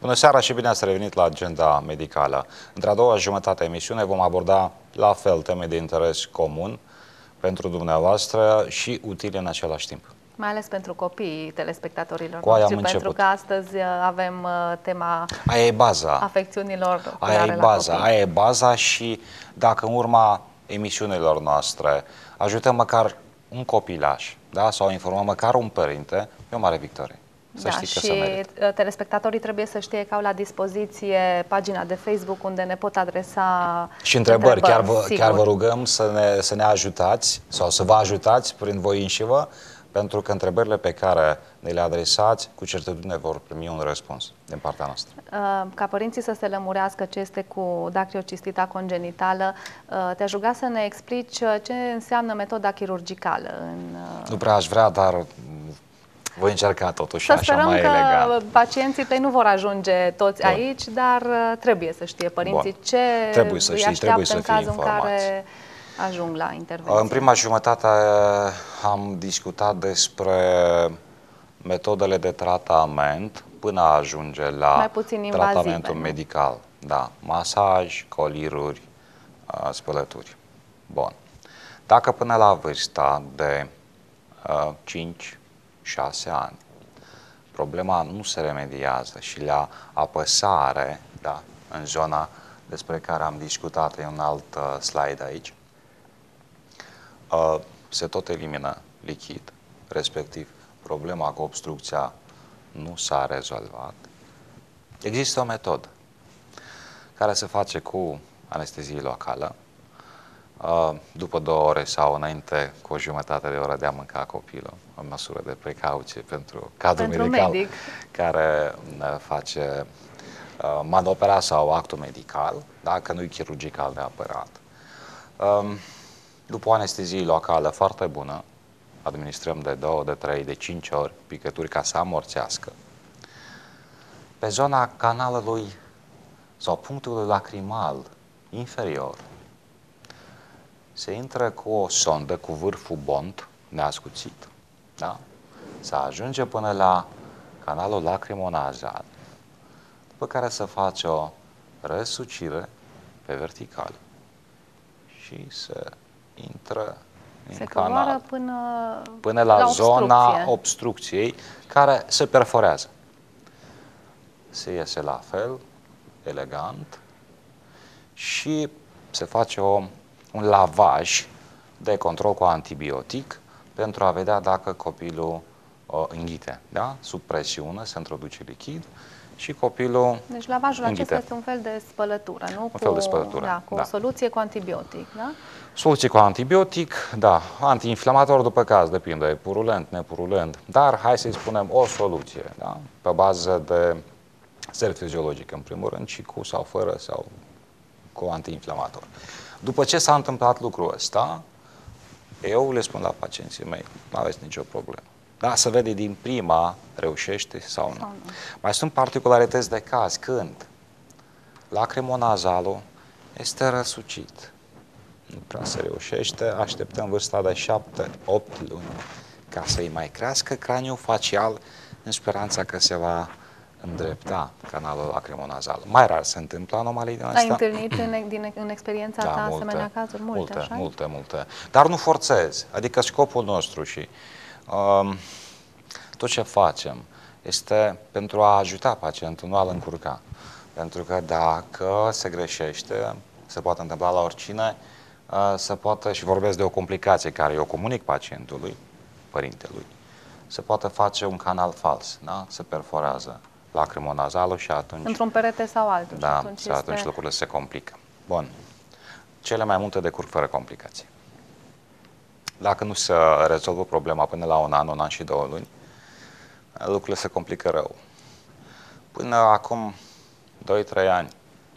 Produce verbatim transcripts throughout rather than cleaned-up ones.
Bună seara și bine ați revenit la Agenda Medicală. Într-a doua jumătate a emisiunii vom aborda la fel teme de interes comun pentru dumneavoastră și utile în același timp. Mai ales pentru copiii telespectatorilor Cu aia noștri, am pentru început. că astăzi avem tema aia e baza. afecțiunilor Aia e baza, aia e baza și dacă în urma emisiunilor noastre ajutăm măcar un copilaș, da? Sau informăm măcar un părinte, e o mare victorie. Să da, știi că și se merită. Telespectatorii trebuie să știe că au la dispoziție pagina de Facebook unde ne pot adresa și întrebări. întrebări chiar, vă, chiar vă rugăm să ne, să ne ajutați sau să vă ajutați prin voi înșivă, pentru că întrebările pe care ne le adresați, cu certitudine vor primi un răspuns din partea noastră. Ca părinții să se lămurească ce este cu dacriocistita congenitală, te-aș ruga să ne explici ce înseamnă metoda chirurgicală. În... Nu prea aș vrea, dar voi încerca totuși să așa mai elegant. Să sperăm că pacienții tăi nu vor ajunge toți Bun. aici, dar trebuie să știe părinții Bun. ce trebuie să îi știi, așteaptă trebuie să în fie cazul informați. în care ajung la intervenție. În prima jumătate am discutat despre metodele de tratament până a ajunge la tratamentul medical. Da, masaj, coliruri, spălături. Bun. Dacă până la vârsta de uh, cinci șase ani problema nu se remediază și la apăsare, da, în zona despre care am discutat, e un alt uh, slide aici, uh, se tot elimină lichid, respectiv problema cu obstrucția nu s-a rezolvat. Există o metodă care se face cu anestezie locală, uh, după două ore sau înainte cu o jumătate de oră de a mânca copilul, o măsură de precauție pentru cadrul pentru medical medic. care face uh, manopera sau actul medical, dacă nu e chirurgical neapărat. Um, după o anestezie locală foarte bună, administrăm de două, de trei, de cinci ori picături ca să amorțească. Pe zona canalului sau punctului lacrimal inferior se intră cu o sondă cu vârful bond neascuțit, da? Se ajunge până la canalul lacrimonazal, după care se face o răsucire pe vertical și se intră se în canal până, până la, la zona obstrucție. obstrucției care se perforează. Se iese la fel, elegant, și se face o, un lavaj de control cu antibiotic pentru a vedea dacă copilul uh, înghite. Da? Sub presiune se introduce lichid și copilul Deci lavajul înghite. acesta este un fel de spălătură, nu? Un cu, fel de spălătură, da, cu da. o soluție cu antibiotic, da? Soluție cu antibiotic, da, antiinflamator după caz, depinde, purulent, nepurulent, dar hai să-i spunem o soluție, da? Pe bază de ser fiziologic, în primul rând, și cu sau fără sau cu antiinflamator. După ce s-a întâmplat lucrul ăsta, eu le spun la pacienții mei, nu aveți nicio problemă. Da, să vede din prima reușește sau nu. Sau nu. Mai sunt particularități de caz când lacrimonazalul este răsucit. Nu prea se reușește, așteptăm vârsta de șapte opt luni ca să-i mai crească craniul facial în speranța că se va îndrepta canalul lacrimonazal. Mai rar se întâmplă anomalii din astea. Ai întâlnit în, din, în experiența da, ta multe, asemenea cazuri? Multe, multe, așa? multe, multe. Dar nu forțezi. Adică scopul nostru și um, tot ce facem este pentru a ajuta pacientul, nu a-l încurca. Pentru că dacă se greșește, se poate întâmpla la oricine, uh, se poate, și vorbesc de o complicație care eu comunic pacientului, părintelui, se poate face un canal fals, da? Se perforează lacrimonazalul și atunci... Într-un perete sau altul. Da, și atunci, și atunci este... lucrurile se complică. Bun. Cele mai multe decurg fără complicații. Dacă nu se rezolvă problema până la un an, un an și două luni, lucrurile se complică rău. Până acum doi trei ani,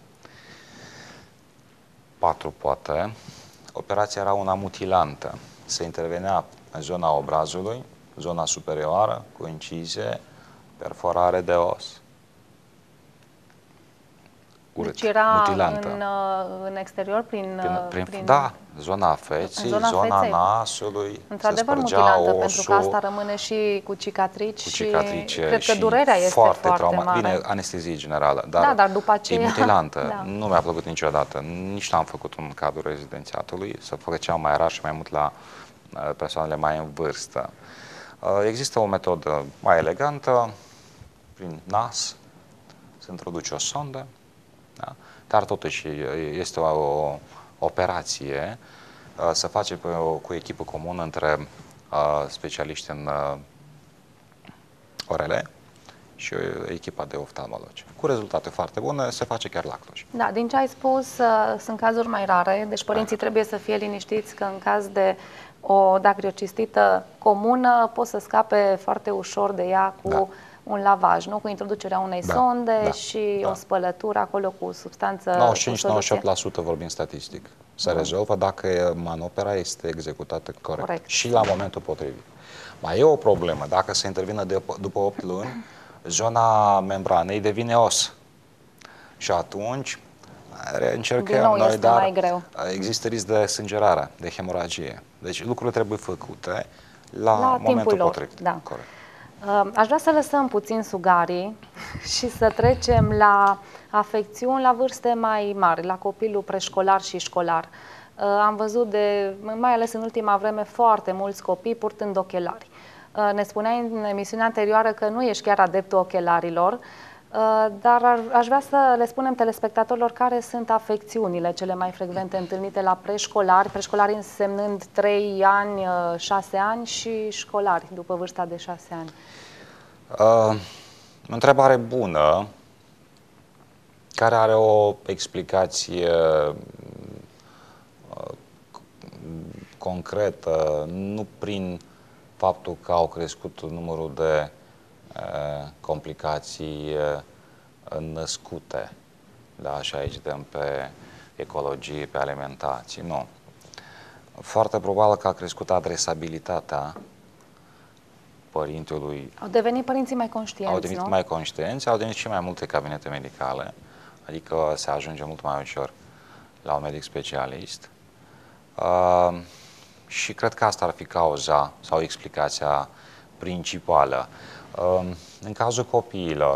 patru poate, operația era una mutilantă. Se intervenea în zona obrazului, zona superioară, cu incizie, perforare de os. Urât, deci era mutilantă. În, în exterior, prin, prin, prin, prin... Da, Zona feței, zona, zona feței. Nasului, într-adevăr mutilantă, osul, pentru că asta rămâne și cu cicatrici, cu cicatrice și cred că și durerea este foarte, foarte trauma. mare. Bine, anestezie generală, dar, da, dar după aceea... e mutilantă. Da. Nu mi-a plăcut niciodată. Nici n-am făcut un cadru rezidențiatului, să făceam mai rar și mai mult la persoanele mai în vârstă. Există o metodă mai elegantă, prin nas, se introduce o sondă, da? Dar totuși este o, o operație, se face pe o, cu echipă comună între uh, specialiști în uh, orele și echipa de oftalmologi. Cu rezultate foarte bune, se face chiar la Cluj. Da, din ce ai spus, uh, sunt cazuri mai rare, deci părinții da. trebuie să fie liniștiți că în caz de o dacriocistită comună pot să scape foarte ușor de ea cu da. un lavaj, nu? Cu introducerea unei da. sonde da. și da. o spălătură acolo cu substanță. nouăzeci și cinci nouăzeci și opt la sută vorbim statistic. Se da. rezolvă dacă manopera este executată corect, corect și la momentul potrivit. Mai e o problemă, dacă se intervine de, după opt luni, zona membranei devine os. Și atunci încercăm noi, dar mai greu. există risc de sângerare, de hemoragie. Deci lucrurile trebuie făcute la, la momentul potrivit. Da. Corect. Aș vrea să lăsăm puțin sugarii și să trecem la afecțiuni la vârste mai mari, la copilul preșcolar și școlar. Am văzut, de, mai ales în ultima vreme, foarte mulți copii purtând ochelari. Ne spuneai în emisiunea anterioară că nu ești chiar adeptul ochelarilor, dar aș vrea să le spunem telespectatorilor care sunt afecțiunile cele mai frecvente întâlnite la preșcolari, preșcolari însemnând trei ani, șase ani și școlari după vârsta de șase ani. Uh, întrebare bună, care are o explicație uh, concretă, nu prin faptul că au crescut numărul de uh, complicații uh, născute, da, și aici dăm pe ecologie, pe alimentație, nu. Foarte probabil că a crescut adresabilitatea părintelui. Au devenit părinții mai conștienți, Au devenit nu? mai conștienți, au devenit și mai multe cabinete medicale, adică se ajunge mult mai ușor la un medic specialist. Uh, și cred că asta ar fi cauza sau explicația principală. Uh, în cazul copiilor,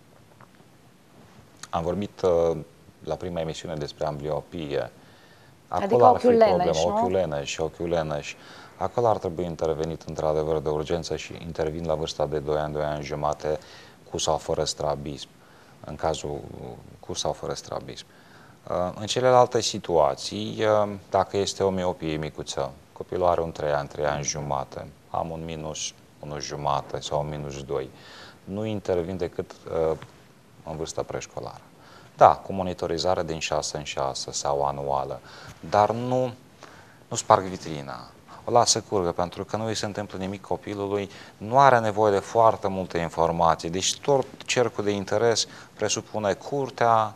am vorbit uh, la prima emisiune despre ambliopie. Acolo adică ar ochiul fi leneș, problema, nu? ochiul leneș și ochiul leneș. Acolo ar trebui intervenit într-adevăr de urgență și intervin la vârsta de doi ani, doi ani jumate, cu sau fără strabism, în cazul cu sau fără strabism. În celelalte situații, dacă este o miopie micuță, copilul are un trei ani, trei ani jumate, am un minus unu jumate sau un minus doi, nu intervin decât în vârsta preșcolară. Da, cu monitorizare din șase în șase sau anuală, dar nu, nu sparg vitrina. O lasă curgă, pentru că nu îi se întâmplă nimic copilului, nu are nevoie de foarte multe informații. Deci tot cercul de interes presupune curtea,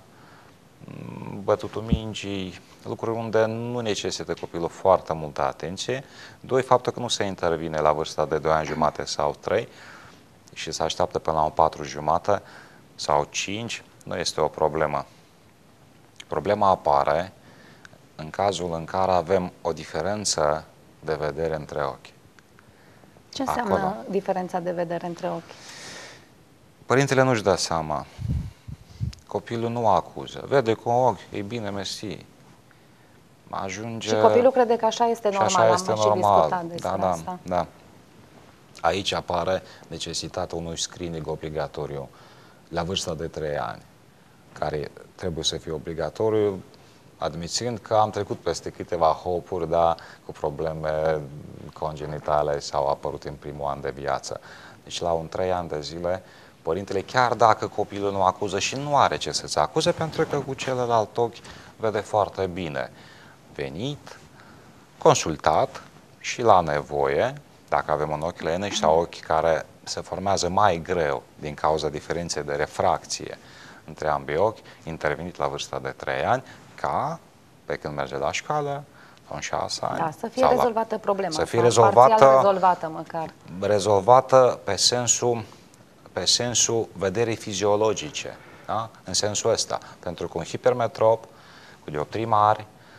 bătutul mingii, lucruri unde nu necesită copilul foarte multă atenție. Doi, faptul că nu se intervine la vârsta de doi ani jumate sau trei și se așteaptă până la un patru jumate sau cinci, nu este o problemă. Problema apare în cazul în care avem o diferență de vedere între ochi. Ce înseamnă Acolo. diferența de vedere între ochi? Părintele nu-și dă seama. Copilul nu acuză. Vede cu un ochi, e bine, mersi. Ajunge... Și copilul crede că așa este normal, așa este am normal. și discutat despre da, da, asta. Da. Aici apare necesitatea unui screening obligatoriu la vârsta de trei ani, care trebuie să fie obligatoriu, admițând că am trecut peste câteva hopuri, da, cu probleme congenitale sau au apărut în primul an de viață. Deci la un trei ani de zile, părintele, chiar dacă copilul nu acuză și nu are ce să-ți acuze, pentru că cu celălalt ochi vede foarte bine, venit, consultat și la nevoie, dacă avem un ochi leneș sau ochi care se formează mai greu din cauza diferenței de refracție între ambii ochi, intervenit la vârsta de trei ani, ca pe când merge la școală, la șase ani. Da, să fie rezolvată la, problema. Să fie rezolvată, rezolvată măcar. Rezolvată pe sensul, pe sensul vederii fiziologice, da? În sensul ăsta. Pentru că un hipermetrop cu dioptrii mari,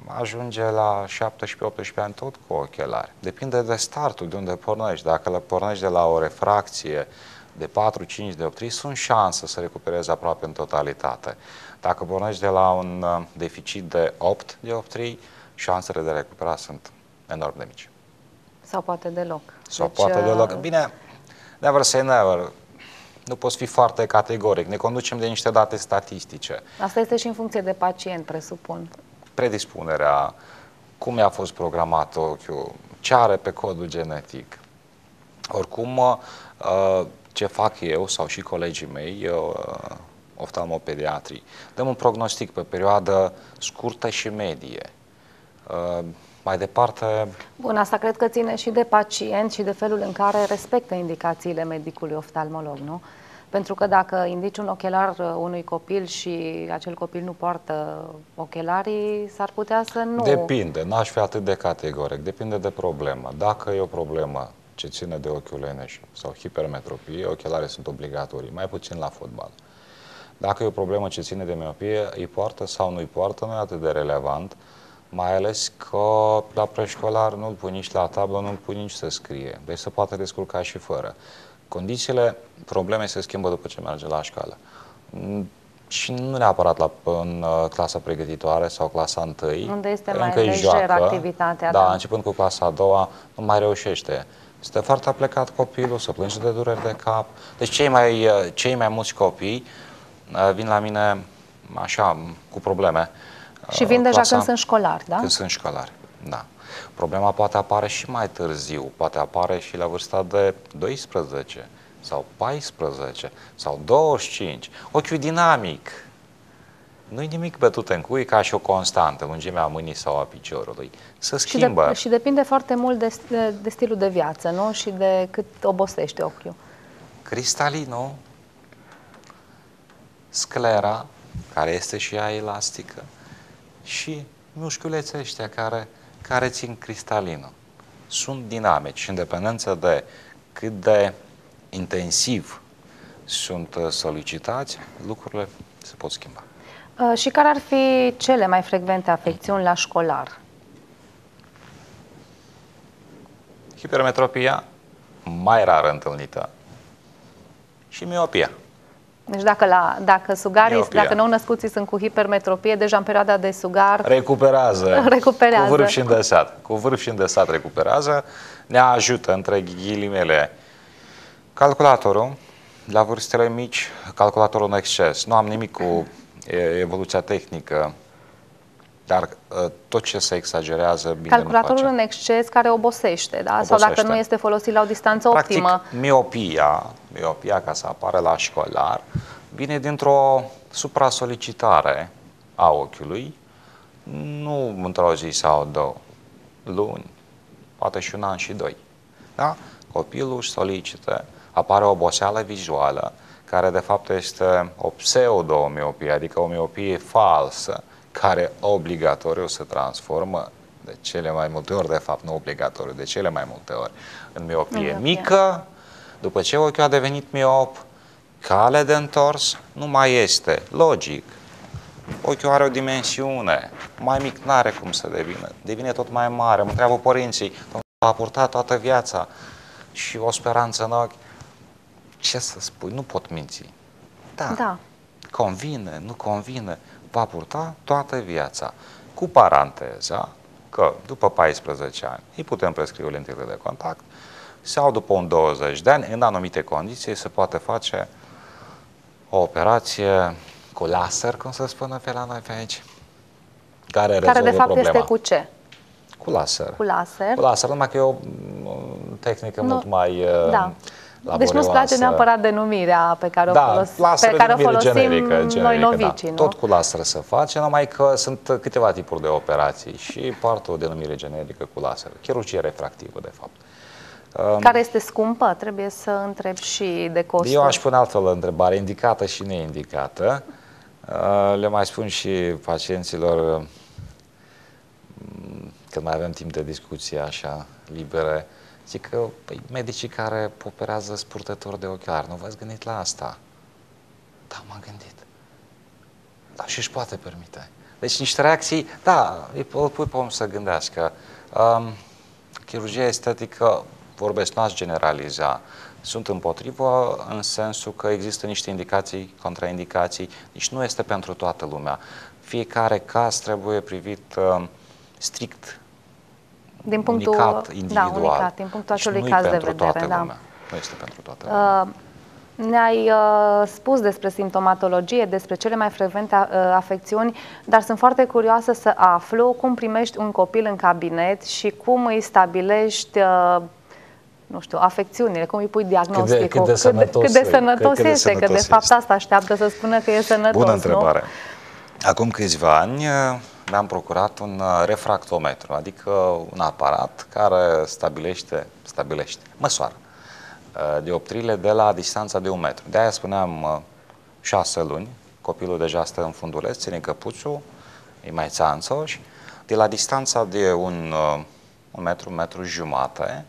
ajunge la șaptesprezece optsprezece ani tot cu ochelari. Depinde de startul, de unde pornești. Dacă le pornești de la o refracție de patru cinci dioptrii, sunt șanse să recuperezi aproape în totalitate. Dacă pornești de la un deficit de opt dioptrii, șansele de recupera sunt enorm de mici. Sau poate deloc. Sau deci, poate deloc. Bine, never say never. Nu poți fi foarte categoric. Ne conducem de niște date statistice. Asta este și în funcție de pacient, presupun. Predispunerea, cum i-a fost programat ochiul, ce are pe codul genetic. Oricum, ce fac eu sau și colegii mei, oftalmopediatrii, dăm un prognostic pe perioadă scurtă și medie. Mai departe... Bun, asta cred că ține și de pacient și de felul în care respectă indicațiile medicului oftalmolog, nu? Pentru că dacă indici un ochelar unui copil și acel copil nu poartă ochelarii, s-ar putea să nu... Depinde, n-aș fi atât de categoric, depinde de problemă. Dacă e o problemă ce ține de ochiul leneș sau hipermetropie, ochelarii sunt obligatorii, mai puțin la fotbal. Dacă e o problemă ce ține de miopie, îi poartă sau nu îi poartă, nu e atât de relevant, mai ales că la preșcolar nu-l pui nici la tablă, nu-l pui nici să scrie. Deci se poate descurca și fără. Condițiile, problemei se schimbă după ce merge la școală. Și nu neapărat la, în clasa pregătitoare sau clasa întâi. Unde este mai lejer activitatea. Da, da, începând cu clasa a doua, nu mai reușește. Este foarte aplecat copilul, se plânge de dureri de cap. Deci cei mai, cei mai mulți copii vin la mine așa, cu probleme. Și vin deja clasa, când sunt școlari, da? Când sunt școlari, da. Problema poate apare și mai târziu, poate apare și la vârsta de doisprezece sau paisprezece sau douăzeci și cinci. Ochiul dinamic. Nu-i nimic bătut în cui ca și o constantă, lungimea mâinii sau a piciorului. Se schimbă. Și, de, și depinde foarte mult de, de, de stilul de viață, nu? Și de cât obosește ochiul. Cristalinul, sclera, care este și ea elastică, și mușchiulețe ăștia care, care țin cristalinul. Sunt dinamici și în dependență de cât de intensiv sunt solicitați, lucrurile se pot schimba. Uh, și care ar fi cele mai frecvente afecțiuni la școlar? Hipermetropia, mai rar întâlnită, și miopia. Deci dacă, la, dacă sugarii, miopia. Dacă nou-născuții sunt cu hipermetropie, deja în perioada de sugar... Recuperează. recuperează. Cu vârf și îndesat. Cu vârf și îndesat recuperează. Ne ajută, între ghilimele, calculatorul. La vârstele mici, calculatorul în exces. Nu am nimic cu evoluția tehnică, dar tot ce se exagerează, bine calculatorul în exces care obosește, da? Obosește. Sau dacă nu este folosit la o distanță Practic, optimă. miopia, miopia, ca să apară la școlar, vine dintr-o supra-solicitare a ochiului, nu într-o zi sau două, luni, poate și un an și doi. Da? Copilul își solicită, apare o oboseală vizuală, care de fapt este o pseudo-miopie, adică o miopie falsă, care obligatoriu se transformă de cele mai multe ori, de fapt nu obligatoriu, de cele mai multe ori, în miopie, miopie. mică. După ce ochiul a devenit miop, cale de întors nu mai este. Logic. Ochiul are o dimensiune, mai mic n-are cum să devină, devine tot mai mare. Mă întreabă părinții, a purtat toată viața și o speranță în ochi. Ce să spui? Nu pot minți. Da. da. Convine, nu convine, va purta toată viața. Cu paranteza că după paisprezece ani îi putem prescrie lentile de contact sau după un douăzeci de ani, în anumite condiții, se poate face o operație cu laser, cum se spune pe la noi pe aici, care rezolvă Care de fapt problema. este cu ce? Cu laser. Cu laser. Cu laser, numai că e o tehnică nu. mult mai... Da. Deci nu-ți place neapărat denumirea pe care o, da, folos pe care o folosim generică, generică, noi novicii, da. nu? Tot cu laser se face, numai că sunt câteva tipuri de operații și poartă o denumire generică cu laser. Chirurgie refractivă, de fapt. Care este scumpă? Trebuie să întreb și de costuri. Eu aș pune altfel o întrebare, indicată și neindicată. Le mai spun și pacienților, când mai avem timp de discuție așa, libere, zic că păi, medicii care operează spurtători de ochelari, nu v-ați gândit la asta? Da, m-am gândit. Dar și își poate permite. Deci niște reacții, da, îl pui pe om să gândească. Um, chirurgia estetică, vorbesc, nu aș generaliza. Sunt împotrivă în sensul că există niște indicații, contraindicații, deci nu este pentru toată lumea. Fiecare caz trebuie privit uh, strict, din punctul, unicat, individual. Da, unicat, din punctul deci acelui caz de vedere. Da. Lumea. Nu este pentru toată lumea. Uh, Ne-ai uh, spus despre simptomatologie, despre cele mai frecvente uh, afecțiuni, dar sunt foarte curioasă să aflu cum primești un copil în cabinet și cum îi stabilești, uh, nu știu, afecțiunile, cum îi pui diagnosticul, cât de, cât de sănătos, cât de sănătos cât de este, sănătos că de fapt asta așteaptă să spună că e sănătos. Bună întrebare. Nu? Acum câțiva ani mi-am procurat un refractometru, adică un aparat care stabilește, stabilește, măsoară dioptriile de la distanța de un metru. De-aia spuneam șase luni, copilul deja stă în funduleț, ține căpuțul, e mai țanțoș, de la distanța de un, un metru, un metru jumate,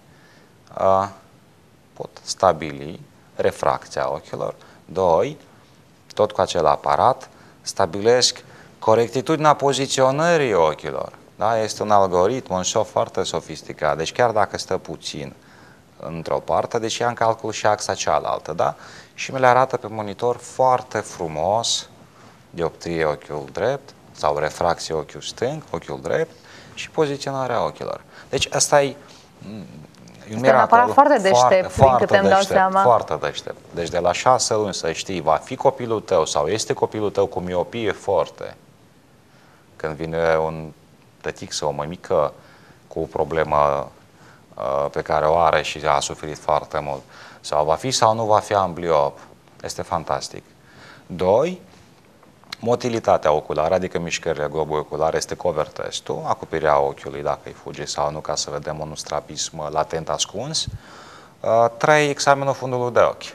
pot stabili refracția ochilor. Doi, tot cu acel aparat, stabilesc corectitudinea poziționării ochilor. Da? Este un algoritm, un soft foarte sofisticat, deci chiar dacă stă puțin într-o parte, deci ia în calcul și axa cealaltă, da? Și mi le arată pe monitor foarte frumos dioptrie ochiul drept sau refracție ochiul stâng, ochiul drept și poziționarea ochilor. Deci asta e un miracol foarte deștept, foarte, din câte îmi dau seama. Foarte deștept. Deci de la șase luni să știi, va fi copilul tău sau este copilul tău cu miopie forte, când vine un tătic sau o mămică cu o problemă pe care o are și a suferit foarte mult, sau va fi sau nu va fi ambliop, este fantastic. Doi, motilitatea oculară, adică mișcările globului ocular, este cover testul, acoperirea ochiului dacă îi fuge sau nu, ca să vedem un strabism latent ascuns. Trei, examenul fundului de ochi.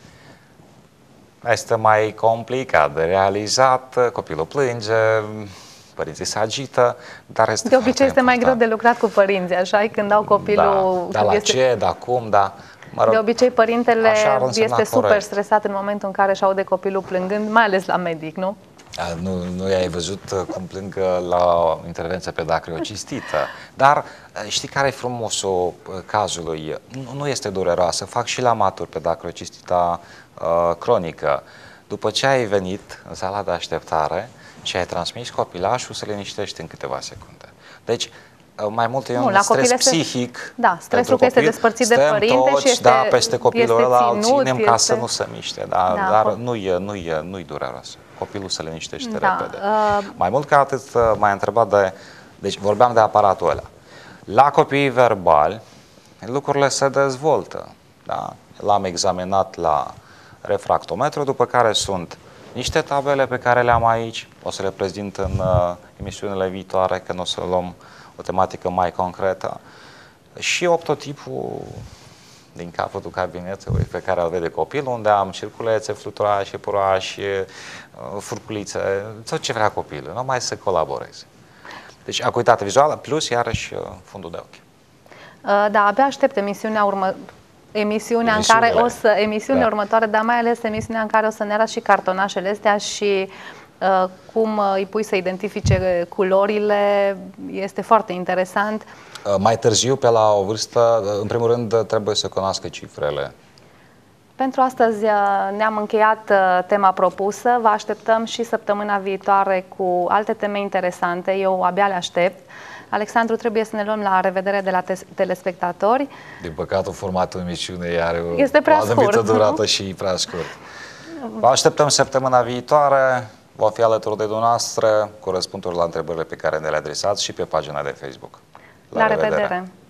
Este mai complicat de realizat, copilul plânge, părinții se agită, dar este de obicei este mai greu de lucrat cu părinții, așa, când au copilul... Da, dar la este... ce, da cum, da... Mă rog, de obicei părintele este super corect. stresat în momentul în care își aude copilul plângând, mai ales la medic, nu? A, nu, nu i-ai văzut cum plâng la intervenția pe dacriocistită. Dar știi care e frumosul cazului? Nu, nu este dureroasă, fac și la maturi pe dacriocistita uh, cronică. După ce ai venit în sala de așteptare, și ai transmis copilașul, se liniștește în câteva secunde. Deci, mai mult e un nu, stres psihic. Se... Da, stresul că este despărțit de părinte toți, și este, da, peste copilul ăla, îl ținem este... ca să nu se miște, da, da, dar nu e, nu e, nu e dureros. Copilul se liniștește da, repede. Uh... Mai mult ca atât, m-ai întrebat de... Deci, vorbeam de aparatul ăla. La copiii verbali, lucrurile se dezvoltă. Da? L-am examinat la refractometru, după care sunt niște tabele pe care le-am aici, o să le prezint în uh, emisiunile viitoare, că nu o să luăm o tematică mai concretă, și optotipul din capătul cabinetului pe care îl vede copilul, unde am circulețe, fluturașe, purașe, uh, furculițe, tot ce vrea copilul, numai să colaboreze. Deci acuitate vizuală plus iarăși uh, fundul de ochi. Uh, da, abia aștept emisiunea următoare. Emisiunea în care o să, emisiunea da. următoare, dar mai ales emisiunea în care o să ne arăți și cartonașele astea și uh, cum îi pui să identifice culorile, este foarte interesant. Uh, mai târziu, pe la o vârstă, în primul rând, trebuie să cunoască cifrele. Pentru astăzi ne-am încheiat tema propusă, vă așteptăm și săptămâna viitoare cu alte teme interesante, eu abia le aștept. Alexandru, trebuie să ne luăm la revedere de la telespectatori. Din păcate, formatul emisiunii are o, este prea o anumită scurt, durată nu? și prea scurt. Vă așteptăm săptămâna viitoare, va fi alături de dumneavoastră cu răspunsuri la întrebările pe care ne le adresați și pe pagina de Facebook. La, la revedere! revedere.